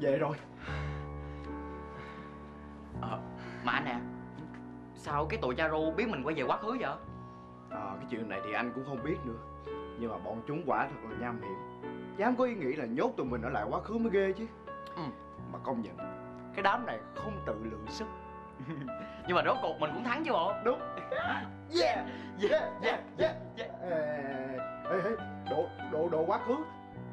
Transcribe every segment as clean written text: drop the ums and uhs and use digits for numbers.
về rồi. Mà anh nè, sao cái tụi cha ru biết mình quay về quá khứ vậy? Cái chuyện này thì anh cũng không biết nữa. Nhưng mà bọn chúng quả thật là nham hiểm, dám có ý nghĩ là nhốt tụi mình ở lại quá khứ mới ghê chứ. Mà công nhận cái đám này không tự lượng sức. Nhưng mà rốt cuộc mình cũng thắng chứ bộ. Đúng. Yeah, yeah, yeah, yeah, yeah. Ê, đồ quá khứ.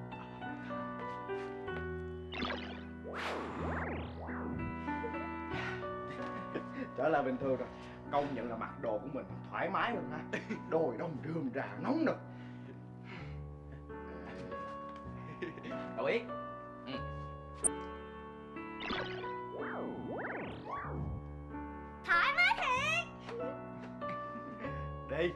Trở lại bình thường rồi. Công nhận là mặc đồ của mình thoải mái hơn ha. Đồi đông rườm rà nóng nực. Cậu biết. Thoải mái thiệt. Đi.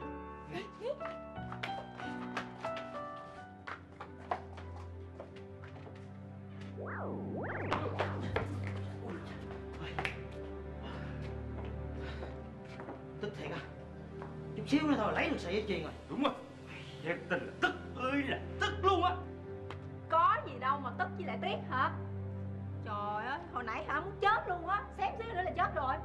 Tức thiệt à? Chút xíu nữa thôi lấy được sợi dây chuyền rồi. Đúng rồi. Thiệt tình là tức ơi là tức luôn á. Có gì đâu mà tức với lại tiếc hả? Trời ơi, hồi nãy hả muốn chết luôn á, xém xíu nữa là chết rồi.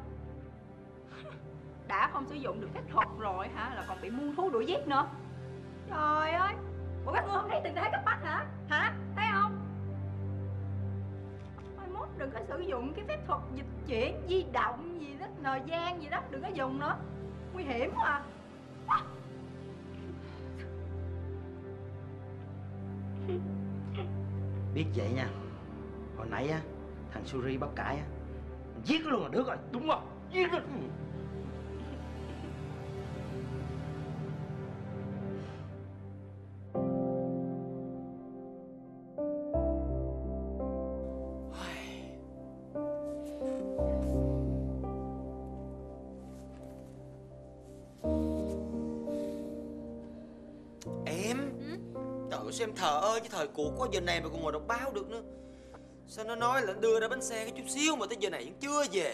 Đã không sử dụng được phép thuật rồi hả, là còn bị muôn thú đuổi giết nữa. Trời ơi, bộ các ngươi không thấy tình thế cấp bách hả? Hả? Thấy không? Mai mốt đừng có sử dụng cái phép thuật dịch chuyển, di động gì đó, thời gian gì đó, đừng có dùng nữa. Nguy hiểm quá à. Biết vậy nha. Hồi nãy á, thằng Suri bắp cải á, giết nó luôn là được rồi. Đúng rồi, giết nó. Sao em thờ ơ chứ thời cuộc quá, giờ này mà còn ngồi đọc báo được nữa. Sao nó nói là đưa ra bánh xe cái chút xíu mà tới giờ này vẫn chưa về.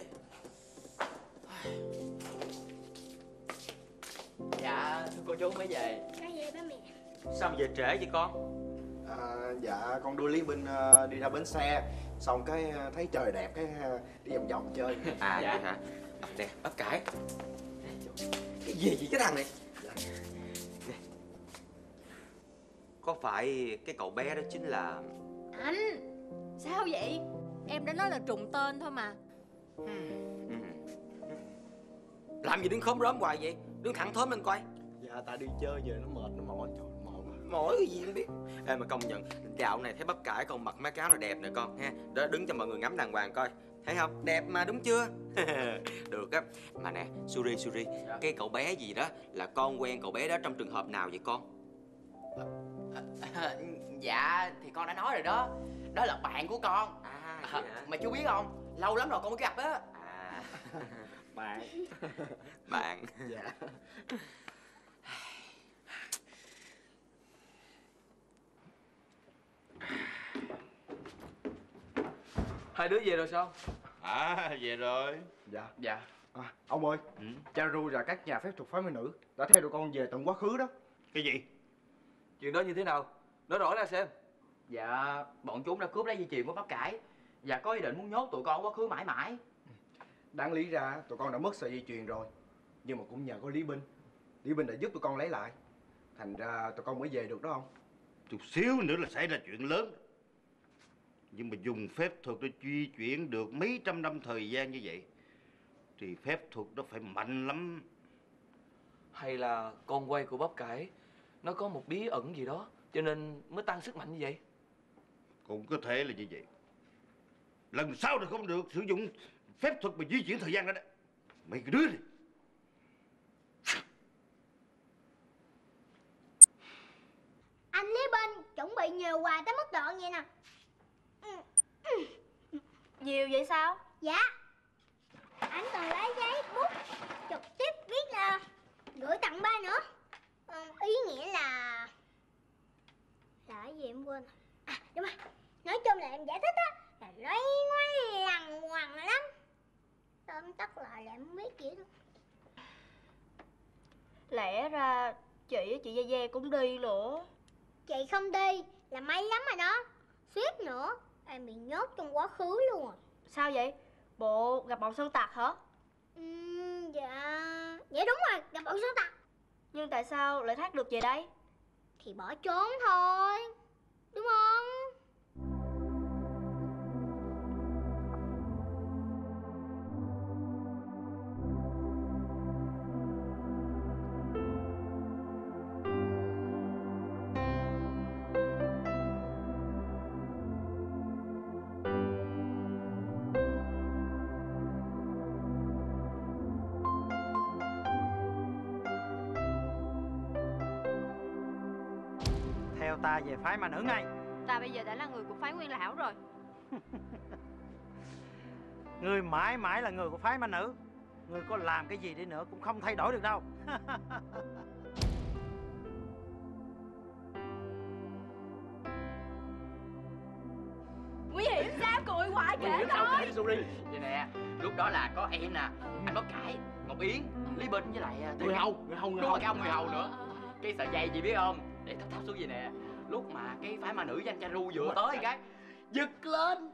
Dạ thưa cô chú mới về. Cái gì ba mẹ? Sao mà về trễ vậy con? Dạ con đưa Lý Minh đi ra bến xe. Xong cái thấy trời đẹp cái đi vòng vòng chơi. À dạ. Vậy hả? Nè bắp cải. Cái gì vậy cái thằng này? Nè. Có phải cái cậu bé đó chính là... Anh, sao vậy? Em đã nói là trùng tên thôi mà. Làm gì đứng khóm rớm hoài vậy? Đứng thẳng thớm lên coi. Dạ tại đi chơi về nó mệt, nó mỏi. Trời mỏi quá. Mỏi cái gì không biết. Ê mà công nhận dạo này thấy bắp cải con mặc mấy cái áo là đẹp nè con ha. Đó đứng cho mọi người ngắm đàng hoàng coi. Thấy không? Đẹp mà đúng chưa? Được á. Mà nè Suri Dạ. Cái cậu bé gì đó là con quen cậu bé đó trong trường hợp nào vậy con? Dạ thì con đã nói rồi đó. Đó là bạn của con. Vậy hả? Mà chú biết không, lâu lắm rồi con mới gặp á. Bạn. Bạn. Dạ. Hai đứa về rồi sao? Về rồi. Dạ. Ông ơi, cha Ru và các nhà phép thuật phái mỹ nữ đã theo tụi con về tận quá khứ đó. Cái gì? Chuyện đó như thế nào? Nói rõ ra xem. Dạ bọn chúng đã cướp lấy dây chuyền của bắp cải và có ý định muốn nhốt tụi con ở quá khứ mãi mãi. Đáng lý ra tụi con đã mất sợi dây chuyền rồi, nhưng mà cũng nhờ có Lý Binh đã giúp tụi con lấy lại. Thành ra tụi con mới về được đó không? Chút xíu nữa là xảy ra chuyện lớn. Nhưng mà dùng phép thuật để di chuyển được mấy trăm năm thời gian như vậy thì phép thuật đó phải mạnh lắm. Hay là con quay của bắp cải nó có một bí ẩn gì đó cho nên mới tăng sức mạnh như vậy? Cũng có thể là như vậy. Lần sau thì không được sử dụng phép thuật mà di chuyển thời gian đó. Mấy cái đứa này. Anh Lý Binh chuẩn bị nhiều quà tới mức độ vậy nè. Nhiều vậy sao? Dạ. Anh còn lấy giấy bút trực tiếp viết là gửi tặng ba nữa. Ý nghĩa là cái gì em quên. Đúng rồi. Nói chung là em giải thích á là loay ngoay lằng ngoằng lắm. Tóm tắt lại là em không biết gì đâu. Lẽ ra chị Gia cũng đi nữa. Chị không đi là may lắm rồi đó. Suýt nữa em bị nhốt trong quá khứ luôn à. Sao vậy? Bộ gặp bọn sâu tặc hả? Dạ. Dạ đúng rồi, gặp bọn sâu tặc. Nhưng tại sao lại thoát được về đây? Thì bỏ trốn thôi, đúng không? Theo ta về phái ma nữ ngay. Ta bây giờ đã là người của phái Nguyên Lão rồi. Ngươi mãi mãi là người của phái ma nữ. Ngươi có làm cái gì đi nữa cũng không thay đổi được đâu. Nguy hiểm sao? Cười hoài kể Sao thôi. kể đi Suri. Vậy nè, lúc đó là có em nè, anh Bắp Cải, Ngọc Yến, Lý Bình với lại Người hầu, người hầu, người đúng hầu. rồi, cái ông người hầu nữa. Cái sợi dây gì biết không? Để thắp xuống vậy nè. Lúc mà cái phái ma nữ danh cha ru vừa tới cái giật lên.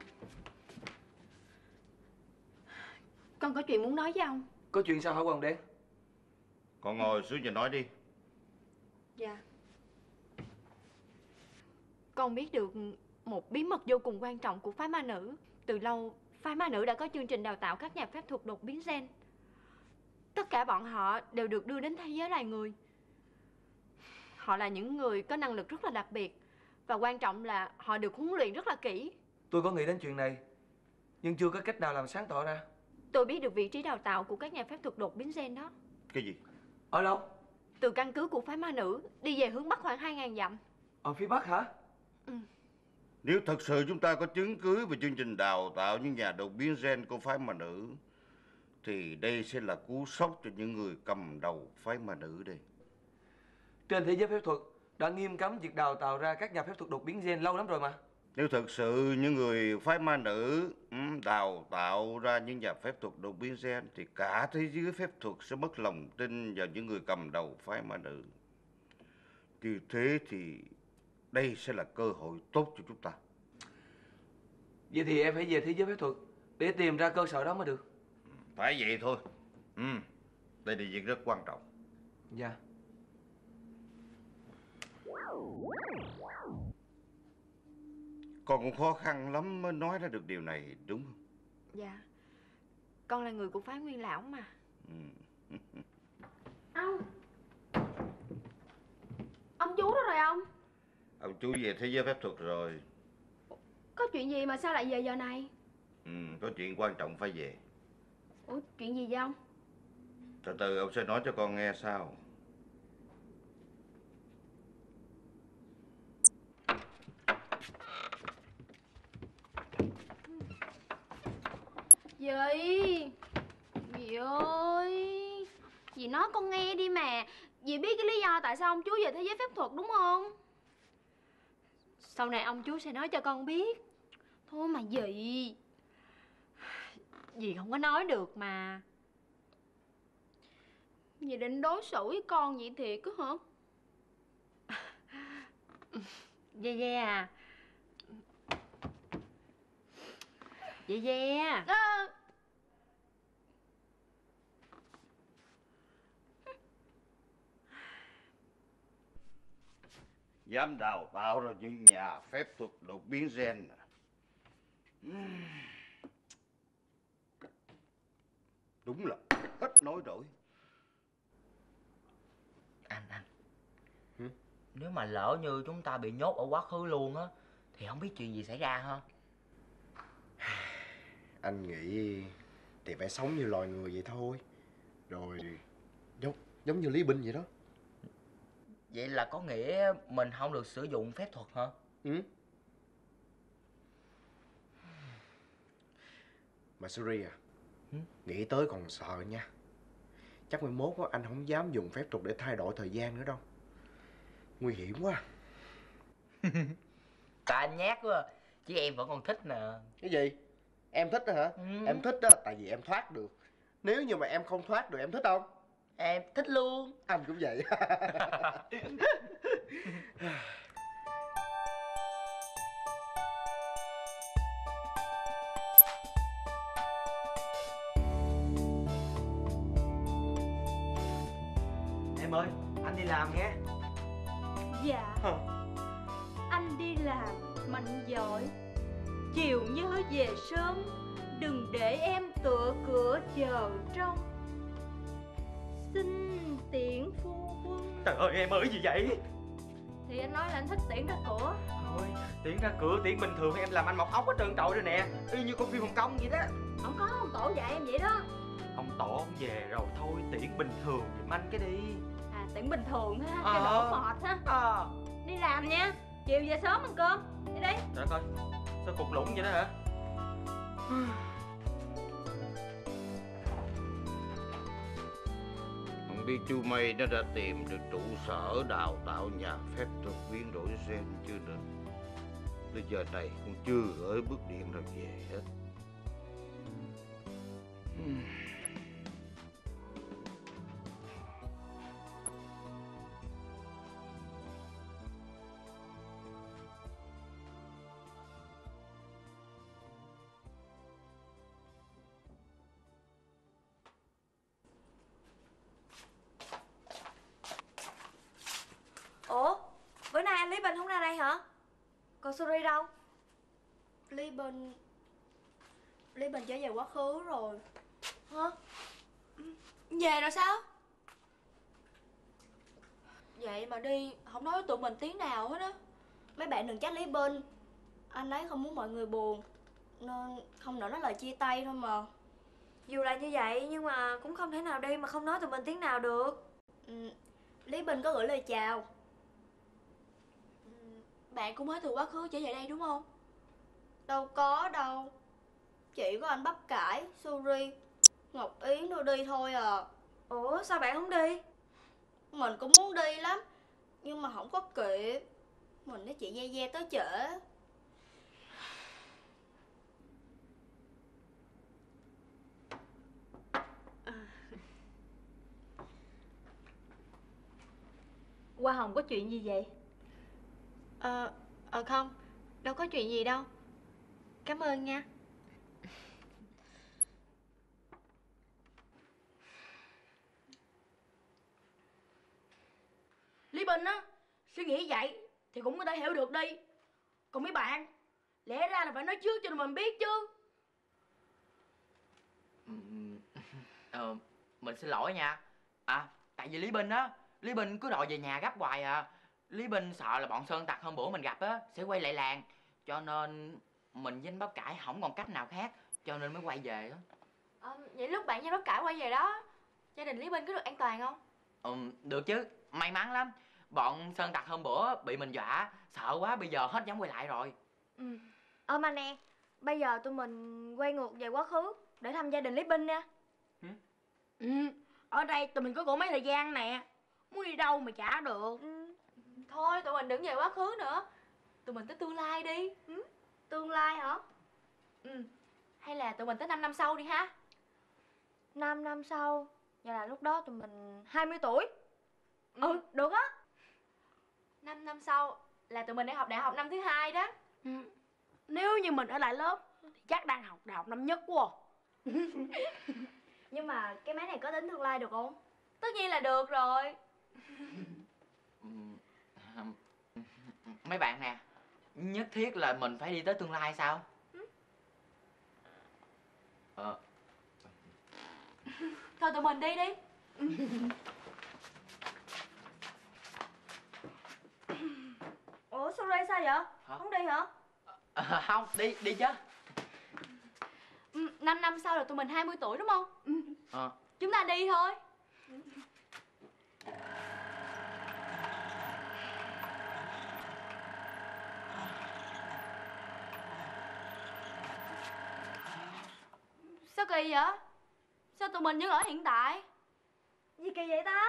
Con có chuyện muốn nói với ông. Có chuyện sao hả Hoàng Đen? Con ngồi xuống và nói đi. Dạ. Con biết được một bí mật vô cùng quan trọng của phái ma nữ. Từ lâu, phái ma nữ đã có chương trình đào tạo các nhà phép thuật đột biến gen. Tất cả bọn họ đều được đưa đến thế giới loài người. Họ là những người có năng lực rất là đặc biệt. Và quan trọng là họ được huấn luyện rất là kỹ. Tôi có nghĩ đến chuyện này, nhưng chưa có cách nào làm sáng tỏ ra. Tôi biết được vị trí đào tạo của các nhà phép thuật đột biến gen đó. Cái gì? Ở đâu? Từ căn cứ của phái ma nữ đi về hướng bắc khoảng 2.000 dặm. Ở phía Bắc hả? Nếu thật sự chúng ta có chứng cứ về chương trình đào tạo những nhà đột biến gen của phái ma nữ, thì đây sẽ là cú sốc cho những người cầm đầu phái ma nữ đây. Trên thế giới phép thuật đã nghiêm cấm việc đào tạo ra các nhà phép thuật đột biến gen lâu lắm rồi mà. Nếu thật sự những người phái ma nữ đào tạo ra những nhà phép thuật đột biến gen, thì cả thế giới phép thuật sẽ mất lòng tin vào những người cầm đầu phái ma nữ. Như thế thì đây sẽ là cơ hội tốt cho chúng ta. Vậy thì em phải về thế giới phép thuật để tìm ra cơ sở đó mới được. Phải vậy thôi. Đây là việc rất quan trọng. Dạ. Con cũng khó khăn lắm mới nói ra được điều này, đúng không? Dạ. Con là người của phái Nguyên Lão mà. Ông chú đó rồi ông. Ông chú về thế giới phép thuật rồi. Có chuyện gì mà sao lại về giờ này? Có chuyện quan trọng phải về. Ủa, chuyện gì vậy ông? Từ từ ông sẽ nói cho con nghe sau. Dì Dì ơi, dì nói con nghe đi mà. Dì biết cái lý do tại sao ông chú về thế giới phép thuật đúng không? Sau này ông chú sẽ nói cho con biết. Thôi mà dì không có nói được mà. Dì định đối xử với con vậy thiệt á hả? Ve à. Ve. Dám đào tạo ra những nhà phép thuật đột biến gen. Đúng là hết nói rồi. Anh nếu mà lỡ như chúng ta bị nhốt ở quá khứ luôn á, thì không biết chuyện gì xảy ra ha. Anh nghĩ thì phải sống như loài người vậy thôi. Rồi giống như Lý Binh vậy đó. Vậy là có nghĩa mình không được sử dụng phép thuật hả? Mà Suri à, nghĩ tới còn sợ nha. Chắc mai mốt anh không dám dùng phép thuật để thay đổi thời gian nữa đâu. Nguy hiểm quá. Tại anh nhát quá, chứ em vẫn còn thích nè. Cái gì? Em thích đó hả? Em thích đó tại vì em thoát được. Nếu như mà em không thoát được em thích không? Em thích luôn. Anh cũng vậy. em ơi, anh đi làm nghe. Dạ. Anh đi làm mạnh giỏi, chiều nhớ về sớm, đừng để em tựa cửa chờ trông. Xin tiễn phu quân. Trời ơi em ơi, gì vậy? Thì anh nói là anh thích tiễn ra cửa. Thôi, tiễn ra cửa, tiễn bình thường em làm anh mọc ốc hết trơn trọi rồi nè. Y như con phim Hồng Kông vậy đó. Không có, ông tổ dạy em vậy đó. Ông tổ ông về rồi, thôi tiễn bình thường giùm anh cái đi. À, tiễn bình thường ha, cho đỡ mệt ha. Đi làm nha, chiều về sớm ăn cơm. Đi đi. Trời ơi, sao cục lũng vậy đó hả? Không biết chú Mây nó đã tìm được trụ sở đào tạo nhà phép thuật biến đổi gen chưa nữa. Tới giờ này cũng chưa gửi bức điện nào về hết. Ủa, bữa nay anh Lý Bình không ra đây hả? Còn Suri đâu? Lý Bình trở về quá khứ rồi. Hả? Về rồi sao? Vậy mà đi không nói với tụi mình tiếng nào hết á. Mấy bạn đừng trách Lý Bình, anh ấy không muốn mọi người buồn nên không nỡ nói lời chia tay thôi mà. Dù là như vậy nhưng mà cũng không thể nào đi mà không nói tụi mình tiếng nào được. Lý Bình có gửi lời chào. Bạn cũng mới từ quá khứ trở về đây đúng không? Đâu có đâu, chỉ có anh Bắp Cải, Suri, Ngọc Yến đưa đi thôi à. Ủa sao bạn không đi? Mình cũng muốn đi lắm nhưng mà không có kịp. Mình với chị Gia tới trễ. Hoa Hồng có chuyện gì vậy? Không, đâu có chuyện gì đâu. Cảm ơn nha. Lý Bình á, suy nghĩ vậy thì cũng có thể hiểu được đi. Còn mấy bạn, lẽ ra là phải nói trước cho tụi mình biết chứ. Mình xin lỗi nha. Tại vì Lý Bình cứ đòi về nhà gấp hoài à. Lý Bình sợ là bọn sơn tặc hôm bữa mình gặp á sẽ quay lại làng, cho nên mình với anh Bắp Cải không còn cách nào khác, cho nên mới quay về đó. Vậy lúc bạn với Bắp Cải quay về đó, gia đình Lý Bình có được an toàn không? Được chứ, may mắn lắm. Bọn sơn tặc hôm bữa bị mình dọa, sợ quá bây giờ hết dám quay lại rồi. Mà nè, bây giờ tụi mình quay ngược về quá khứ để thăm gia đình Lý Bình nha. Ở đây tụi mình có cổ mấy thời gian nè, muốn đi đâu mà chả được. Thôi tụi mình đừng về quá khứ nữa, tụi mình tới tương lai đi. Tương lai hả? Hay là tụi mình tới 5 năm sau đi ha. 5 năm sau, vậy là lúc đó tụi mình 20 tuổi. Được á. 5 năm sau là tụi mình đang học đại học năm thứ 2 đó. Nếu như mình ở lại lớp thì chắc đang học đại học năm nhất quá. Nhưng mà cái máy này có tính tương lai được không? Tất nhiên là được rồi. Mấy bạn nè, nhất thiết là mình phải đi tới tương lai sao? Thôi tụi mình đi đi. Ủa Suri sao vậy? Hả? Không đi hả? Không, đi chứ. 5 năm sau là tụi mình 20 tuổi đúng không? Chúng ta đi thôi. Sao kỳ vậy? Sao tụi mình vẫn ở hiện tại? Gì kỳ vậy ta?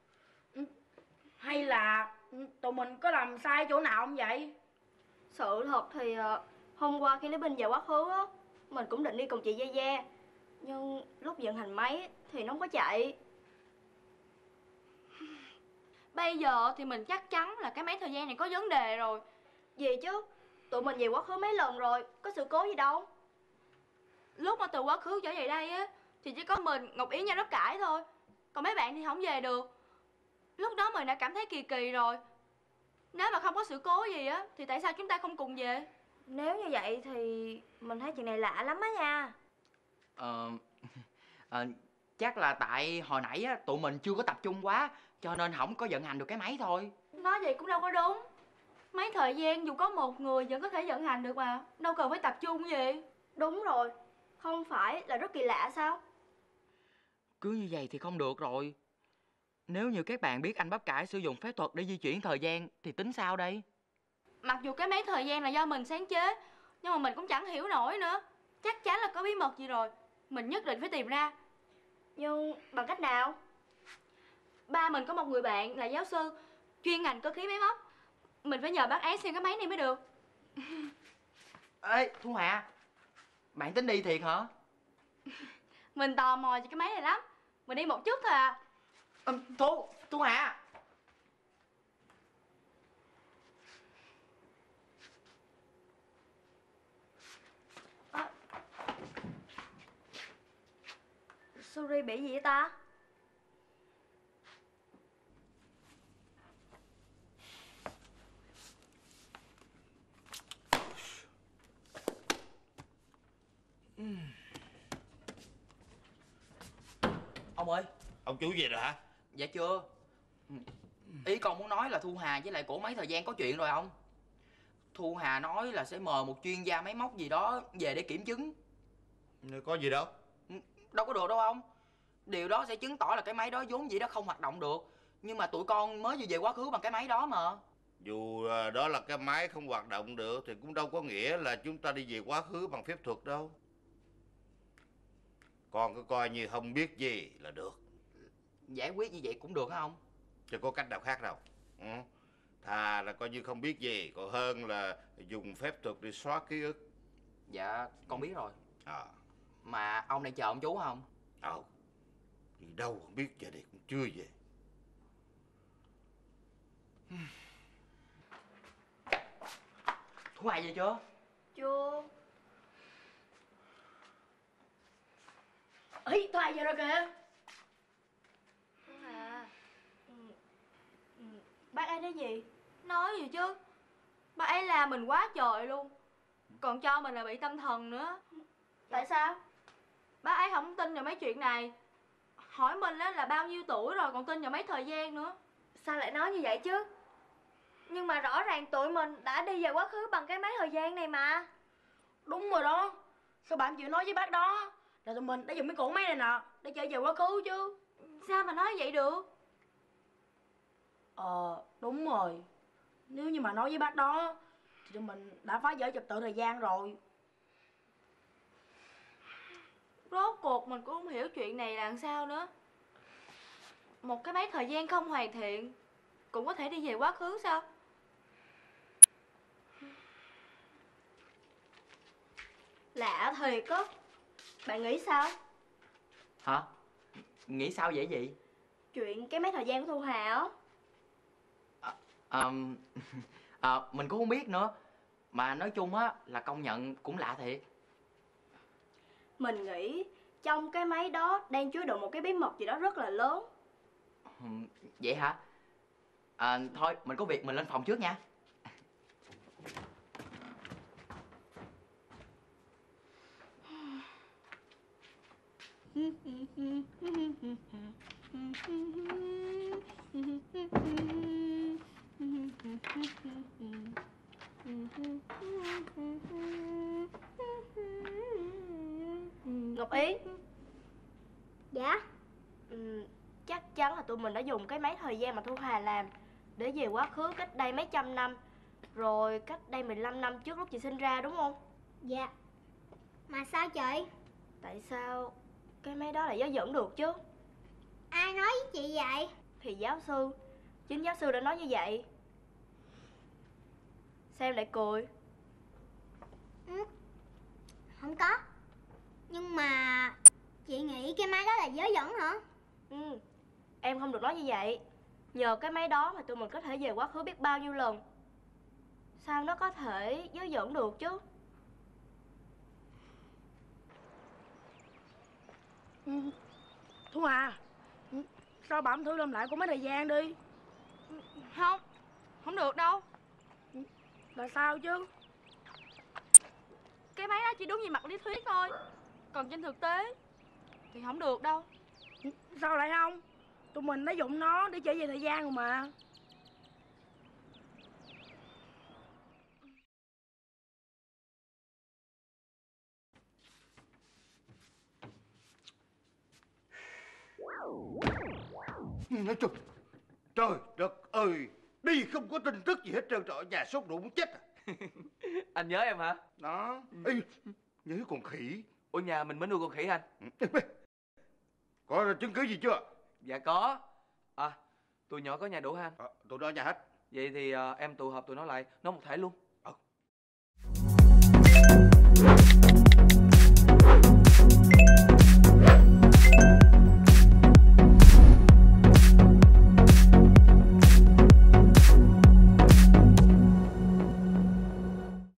Hay là tụi mình có làm sai chỗ nào không vậy? Sự thật thì hôm qua khi Lý Bình về quá khứ á, mình cũng định đi cùng chị Gia. Nhưng lúc vận hành máy thì nó không có chạy. Bây giờ thì mình chắc chắn là cái máy thời gian này có vấn đề rồi. Gì chứ? Tụi mình về quá khứ mấy lần rồi, có sự cố gì đâu. Lúc mà từ quá khứ trở về đây á thì chỉ có mình, Ngọc Yến, Nha Bắp Cải thôi. Còn mấy bạn thì không về được. Lúc đó mình đã cảm thấy kỳ kỳ rồi. Nếu mà không có sự cố gì á thì tại sao chúng ta không cùng về? Nếu như vậy thì mình thấy chuyện này lạ lắm á nha. Chắc là tại hồi nãy á, tụi mình chưa có tập trung quá, cho nên không có vận hành được cái máy thôi. Nói vậy cũng đâu có đúng. Mấy thời gian dù có một người vẫn có thể vận hành được mà, đâu cần phải tập trung gì. Đúng rồi, không phải là rất kỳ lạ sao? Cứ như vậy thì không được rồi. Nếu như các bạn biết anh bắp cải sử dụng phép thuật để di chuyển thời gian thì tính sao đây? Mặc dù cái máy thời gian là do mình sáng chế, nhưng mà mình cũng chẳng hiểu nổi nữa. Chắc chắn là có bí mật gì rồi. Mình nhất định phải tìm ra. Nhưng bằng cách nào? Ba mình có một người bạn là giáo sư chuyên ngành cơ khí máy móc. Mình phải nhờ bác ấy xem cái máy này mới được. Ê, Thu Hà, bạn tính đi thiệt hả? Mình tò mò về cái máy này lắm. Mình đi một chút thôi à. Thu Hà. Suri bị gì vậy ta? Ông ơi. Ông chủ về rồi hả? Dạ chưa. Ý con muốn nói là Thu Hà với lại cổ máy thời gian có chuyện rồi ông. Thu Hà nói là sẽ mời một chuyên gia máy móc gì đó về để kiểm chứng. Có gì đâu. Đâu có được đâu ông. Điều đó sẽ chứng tỏ là cái máy đó vốn dĩ đã không hoạt động được. Nhưng mà tụi con mới vừa về quá khứ bằng cái máy đó mà. Dù đó là cái máy không hoạt động được thì cũng đâu có nghĩa là chúng ta đi về quá khứ bằng phép thuật đâu. Con cứ coi như không biết gì là được. Giải quyết như vậy cũng được hả ông? Chứ có cách nào khác đâu. Thà là coi như không biết gì, còn hơn là dùng phép thuật để xóa ký ức. Dạ, con biết rồi. Mà ông đang chờ ông chú không? Đi đâu không biết, giờ này cũng chưa về. Thu Hà về chưa? Chưa. Ê, Thu Hà về rồi kìa. Thu Hà. Bác ấy nói gì? Nói gì chứ? Bác ấy làm mình quá trời luôn. Còn cho mình là bị tâm thần nữa. Tại sao? Bác ấy không tin vào mấy chuyện này. Hỏi mình là bao nhiêu tuổi rồi còn tin vào mấy thời gian nữa. Sao lại nói như vậy chứ? Nhưng mà rõ ràng tụi mình đã đi về quá khứ bằng cái máy thời gian này mà. Đúng rồi đó. Sao bạn chịu nói với bác đó là tụi mình đã dùng cái cỗ máy này nè để trở về quá khứ chứ? Sao mà nói vậy được? Đúng rồi. Nếu như mà nói với bác đó thì tụi mình đã phá vỡ trật tự thời gian rồi. Rốt cuộc mình cũng không hiểu chuyện này là làm sao nữa. Một cái máy thời gian không hoàn thiện cũng có thể đi về quá khứ sao? Lạ thiệt á. Bạn nghĩ sao? Hả? Nghĩ sao vậy gì? Chuyện cái máy thời gian của Thu Hà á. Mình cũng không biết nữa. Mà nói chung á là công nhận cũng lạ thiệt. Mình nghĩ trong cái máy đó đang chứa đựng một cái bí mật gì đó rất là lớn. Vậy hả? Thôi mình có việc mình lên phòng trước nha. Ngọc Ý. Dạ. Chắc chắn là tụi mình đã dùng cái máy thời gian mà Thu Hà làm để về quá khứ cách đây mấy trăm năm, rồi cách đây 15 năm trước lúc chị sinh ra, đúng không? Dạ. Mà sao chị? Tại sao cái máy đó lại dối dẫn được chứ? Ai nói với chị vậy? Thì giáo sư. Chính giáo sư đã nói như vậy. Sao em lại cười? Không có. Nhưng mà chị nghĩ cái máy đó là dối dẫn hả? Em không được nói như vậy. Nhờ cái máy đó mà tụi mình có thể về quá khứ biết bao nhiêu lần. Sao nó có thể dối dẫn được chứ? Thu Hà, sao bà không thử làm lại của máy thời gian đi? Không, không được đâu. Là sao chứ? Cái máy đó chỉ đúng về mặt lý thuyết thôi, còn trên thực tế thì không được đâu. Sao lại không? Tụi mình đã dụng nó để trở về thời gian rồi mà. Nói chung, trời đất ơi, đi không có tin tức gì hết trơn, trời ơi, nhà sốt ruột muốn chết à. Anh nhớ em hả? Đó, ê, nhớ con khỉ. Ủa nhà mình mới nuôi con khỉ anh? Có chứng cứ gì chưa? Dạ có. À, tụi nhỏ có nhà đủ ha anh? Tụi nó ở nhà hết. Vậy thì em tụ họp tụi nó lại, nói một thể luôn.